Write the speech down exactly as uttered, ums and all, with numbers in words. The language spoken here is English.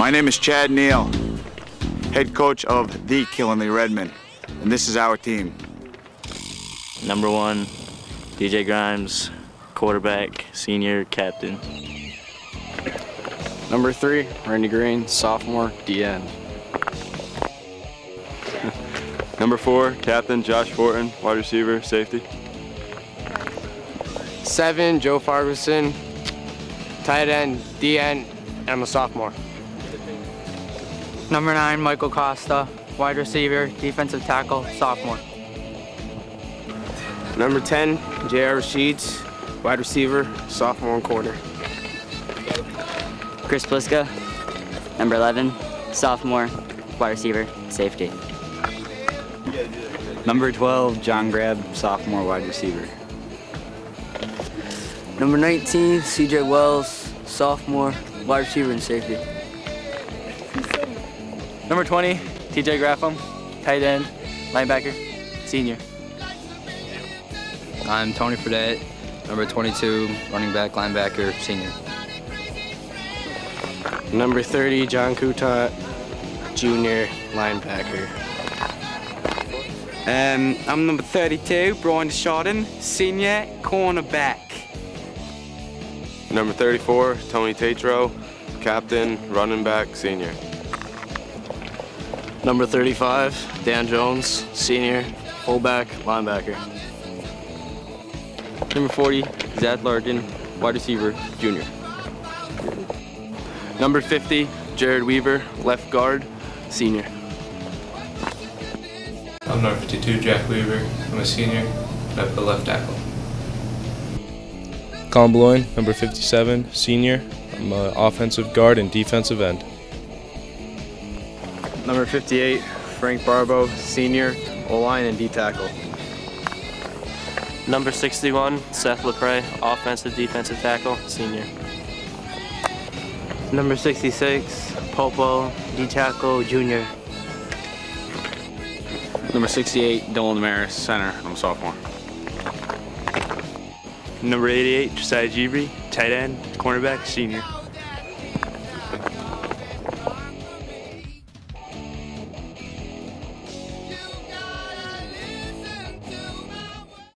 My name is Chad Neal, head coach of the Killingly Redmen, and this is our team. Number one, D J Grimes, quarterback, senior, captain. Number three, Randy Green, sophomore, D N. Number four, captain, Josh Fortin, wide receiver, safety. Seven, Joe Farguson, tight end, D N, and I'm a sophomore. Number nine, Michael Costa, wide receiver, defensive tackle, sophomore. Number ten, J R Sheets, wide receiver, sophomore and quarter. Chris Pliska, number eleven, sophomore, wide receiver, safety. Number twelve, John Grab, sophomore, wide receiver. Number nineteen, C J Wells, sophomore, wide receiver and safety. Number twenty, T J Graffam, tight end, linebacker, senior. I'm Tony Fredette, number twenty-two, running back, linebacker, senior. Number thirty, John Kuta, junior, linebacker. Um, I'm number thirty-two, Brian Desjardins, senior, cornerback. Number thirty-four, Tony Tatro, captain, running back, senior. Number thirty-five, Dan Jones, senior, fullback, linebacker. Number forty, Zach Larkin, wide receiver, junior. Number fifty, Jared Weaver, left guard, senior. I'm number fifty-two, Jack Weaver. I'm a senior, and I play left tackle. Colin Bloin, number fifty-seven, senior. I'm an offensive guard and defensive end. Number fifty-eight, Frank Barbo, senior, O-line and D-tackle. Number sixty-one, Seth LePray, offensive, defensive tackle, senior. Number sixty-six, Popo, D-tackle, junior. Number sixty-eight, Dylan Damaris, center, I'm a sophomore. Number eighty-eight, Josiah Gibri, tight end, cornerback, senior.